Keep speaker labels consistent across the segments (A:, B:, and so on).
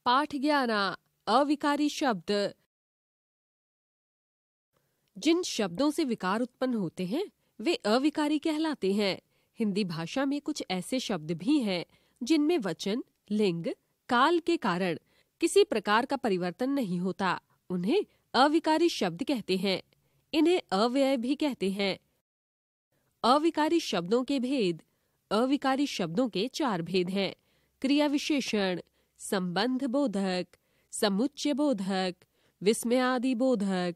A: पाठ 11 अविकारी शब्द। जिन शब्दों से विकार उत्पन्न होते हैं वे अविकारी कहलाते हैं। हिंदी भाषा में कुछ ऐसे शब्द भी हैं जिनमें वचन, लिंग, काल के कारण किसी प्रकार का परिवर्तन नहीं होता। उन्हें अविकारी शब्द कहते हैं। इन्हें अव्यय भी कहते हैं। अविकारी शब्दों के भेद। अविकारी शब्दों के 4 भेद हैं। क्रिया विशेषण, संबंध बोधक, समुच्चय बोधक, विस्मयादि बोधक।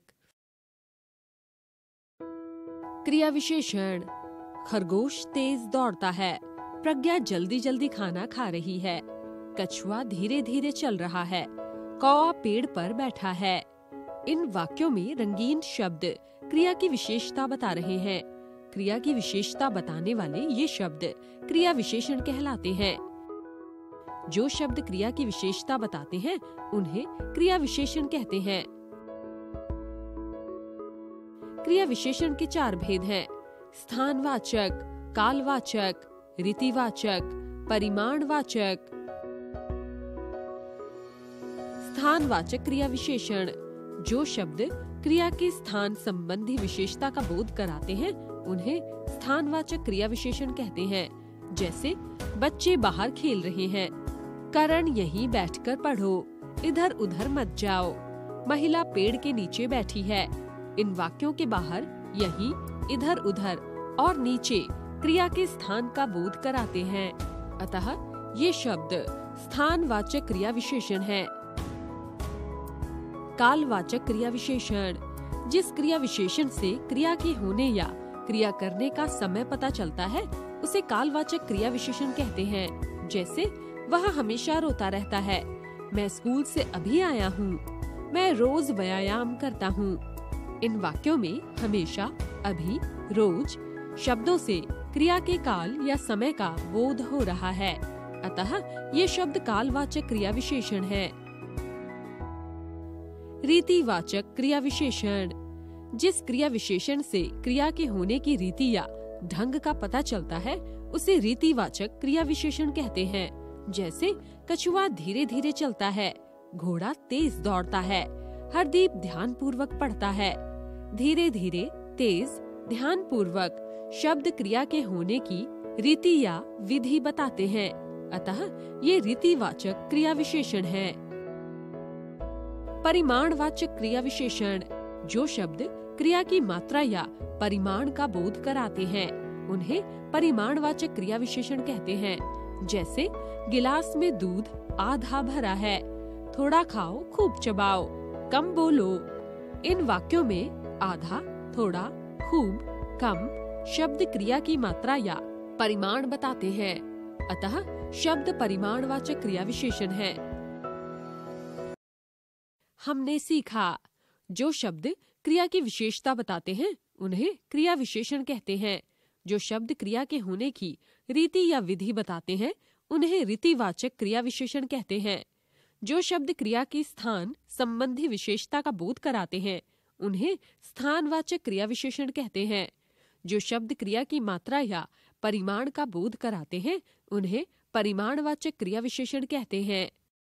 A: क्रिया विशेषण, खरगोश तेज दौड़ता है, प्रज्ञा जल्दी जल्दी खाना खा रही है, कछुआ धीरे धीरे चल रहा है, कौवा पेड़ पर बैठा है। इन वाक्यों में रंगीन शब्द क्रिया की विशेषता बता रहे हैं। क्रिया की विशेषता बताने वाले ये शब्द क्रिया विशेषण कहलाते हैं। जो शब्द क्रिया की विशेषता बताते हैं उन्हें क्रिया विशेषण कहते हैं। क्रिया विशेषण के 4 भेद हैं। स्थानवाचक, कालवाचक, रीतिवाचक, परिमाणवाचक। स्थानवाचक क्रिया विशेषण, जो शब्द क्रिया के स्थान संबंधी विशेषता का बोध कराते हैं उन्हें स्थानवाचक क्रिया विशेषण कहते हैं। जैसे बच्चे बाहर खेल रहे हैं, करण यहीं बैठकर पढ़ो, इधर उधर मत जाओ, महिला पेड़ के नीचे बैठी है। इन वाक्यों के बाहर यहीं, इधर उधर और नीचे क्रिया के स्थान का बोध कराते हैं। अतः ये शब्द स्थानवाचक क्रिया विशेषण है। कालवाचक क्रिया विशेषण, जिस क्रिया विशेषण से क्रिया के होने या क्रिया करने का समय पता चलता है उसे कालवाचक क्रिया विशेषण कहते हैं। जैसे वह हमेशा रोता रहता है, मैं स्कूल से अभी आया हूँ, मैं रोज व्यायाम करता हूँ। इन वाक्यों में हमेशा, अभी, रोज शब्दों से क्रिया के काल या समय का बोध हो रहा है। अतः ये शब्द कालवाचक क्रिया विशेषण है। रीतिवाचक क्रिया विशेषण, जिस क्रिया विशेषण से क्रिया के होने की रीति या ढंग का पता चलता है उसे रीतिवाचक क्रिया विशेषण कहते हैं। जैसे कछुआ धीरे धीरे चलता है, घोड़ा तेज दौड़ता है, हरदीप ध्यान पूर्वक पढ़ता है। धीरे धीरे, तेज, ध्यान पूर्वक शब्द क्रिया के होने की रीति या विधि बताते हैं। अतः ये रीतिवाचक क्रिया विशेषण है। परिमाणवाचक क्रिया विशेषण, जो शब्द क्रिया की मात्रा या परिमाण का बोध कराते हैं उन्हें परिमाणवाचक क्रिया विशेषण कहते हैं। जैसे गिलास में दूध आधा भरा है, थोड़ा खाओ खूब चबाओ, कम बोलो। इन वाक्यों में आधा, थोड़ा, खूब, कम शब्द क्रिया की मात्रा या परिमाण बताते हैं। अतः शब्द परिमाणवाचक क्रिया विशेषण है। हमने सीखा, जो शब्द क्रिया की विशेषता बताते हैं उन्हें क्रिया विशेषण कहते हैं। जो शब्द क्रिया के होने की रीति या विधि बताते हैं उन्हें रीतिवाचक क्रिया विशेषण कहते हैं। जो शब्द क्रिया के स्थान संबंधी विशेषता का बोध कराते हैं उन्हें स्थानवाचक क्रिया विशेषण कहते हैं। जो शब्द क्रिया की मात्रा या परिमाण का बोध कराते हैं उन्हें परिमाणवाचक क्रिया विशेषण कहते हैं।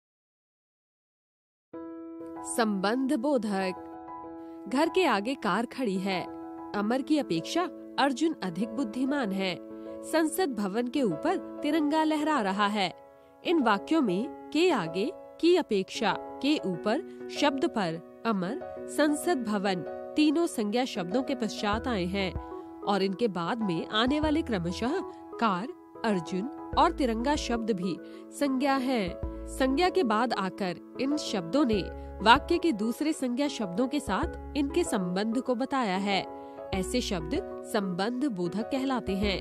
A: संबंध बोधक, घर के आगे कार खड़ी है, अमर की अपेक्षा अर्जुन अधिक बुद्धिमान है, संसद भवन के ऊपर तिरंगा लहरा रहा है। इन वाक्यों में के आगे, की अपेक्षा, के ऊपर शब्द पर, अमर, संसद भवन तीनों संज्ञा शब्दों के पश्चात आए हैं और इनके बाद में आने वाले क्रमशः कार, अर्जुन और तिरंगा शब्द भी संज्ञा हैं। संज्ञा के बाद आकर इन शब्दों ने वाक्य के दूसरे संज्ञा शब्दों के साथ इनके संबंध को बताया है। ऐसे शब्द संबंध बोधक कहलाते हैं।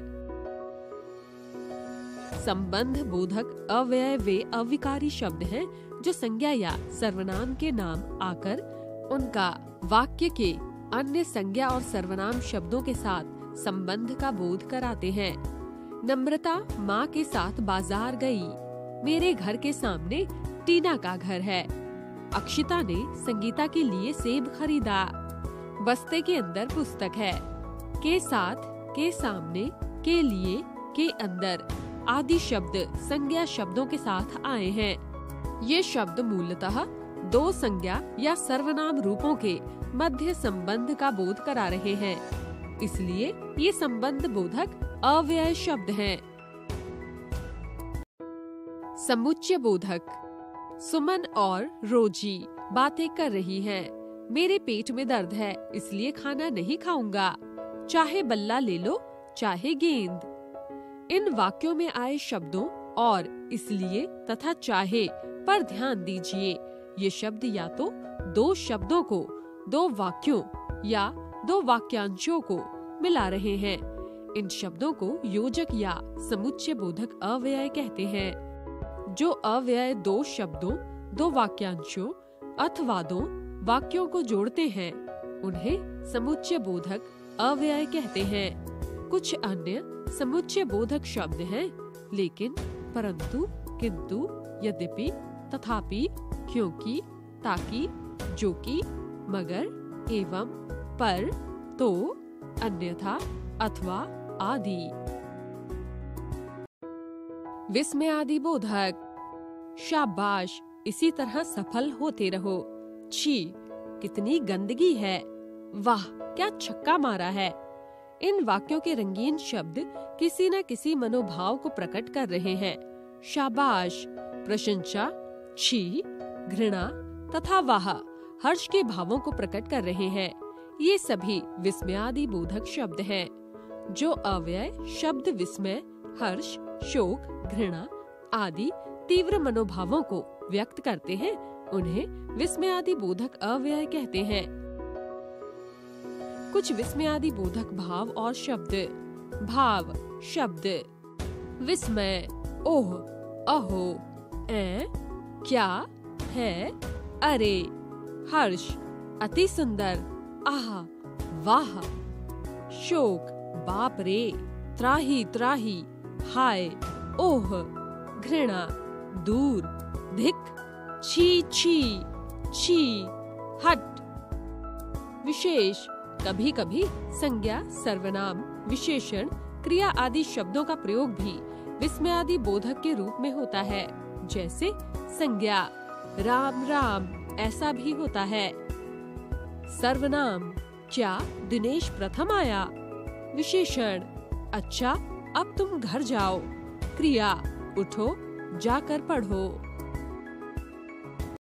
A: संबंध बोधक अव्यय वे अविकारी शब्द हैं जो संज्ञा या सर्वनाम के नाम आकर उनका वाक्य के अन्य संज्ञा और सर्वनाम शब्दों के साथ संबंध का बोध कराते हैं। नम्रता माँ के साथ बाजार गई, मेरे घर के सामने टीना का घर है। अक्षिता ने संगीता के लिए सेब खरीदा, बस्ते के अंदर पुस्तक है। के साथ, के सामने, के लिए, के अंदर आदि शब्द संज्ञा शब्दों के साथ आए हैं। ये शब्द मूलतः दो संज्ञा या सर्वनाम रूपों के मध्य संबंध का बोध करा रहे हैं, इसलिए ये संबंध बोधक अव्यय शब्द हैं। समुच्चय बोधक। सुमन और रोजी बातें कर रही हैं। मेरे पेट में दर्द है, इसलिए खाना नहीं खाऊंगा। चाहे बल्ला ले लो, चाहे गेंद। इन वाक्यों में आए शब्दों और इसलिए तथा चाहे पर ध्यान दीजिए। ये शब्द या तो दो शब्दों को, दो वाक्यों या दो वाक्यांशों को मिला रहे हैं। इन शब्दों को योजक या समुच्चय बोधक अव्यय कहते हैं। जो अव्यय दो शब्दों, दो वाक्यांशों अथवा दो वाक्यों को जोड़ते हैं, उन्हें समुच्चय बोधक अव्यय कहते हैं। कुछ अन्य समुच्चय बोधक शब्द हैं, लेकिन, परंतु, किंतु, यद्यपि, तथापि, क्योंकि, ताकि, जो कि, मगर, एवं, पर, तो, अन्यथा, अथवा आदि। विस्मयादि बोधक। शाबाश, इसी तरह सफल होते रहो। छी, कितनी गंदगी है। वाह, क्या छक्का मारा है। इन वाक्यों के रंगीन शब्द किसी न किसी मनोभाव को प्रकट कर रहे हैं। शाबाश, प्रशंसा, छी, घृणा तथा वाह हर्ष के भावों को प्रकट कर रहे हैं। ये सभी विस्मयादि बोधक शब्द हैं। जो अव्यय शब्द विस्मय, हर्ष, शोक, घृणा आदि तीव्र मनोभावों को व्यक्त करते हैं, उन्हें विस्मयादि बोधक अव्यय कहते हैं। कुछ विस्मयादि बोधक भाव और शब्द। भाव शब्द। विस्मय, ओह, अहो, क्या, है, अरे। हर्ष, अति सुंदर, आह, वाह। शोक, बाप रे, त्राही त्राही, हाय, ओह। घृणा, दूर, धिक, छी छी, छी, हट। विशेष, कभी कभी संज्ञा, सर्वनाम, विशेषण, क्रिया आदि शब्दों का प्रयोग भी विस्मयादि बोधक के रूप में होता है। जैसे संज्ञा, राम राम, ऐसा भी होता है। सर्वनाम, क्या दिनेश प्रथम आया। विशेषण, अच्छा अब तुम घर जाओ। क्रिया, उठो, जाकर पढ़ो।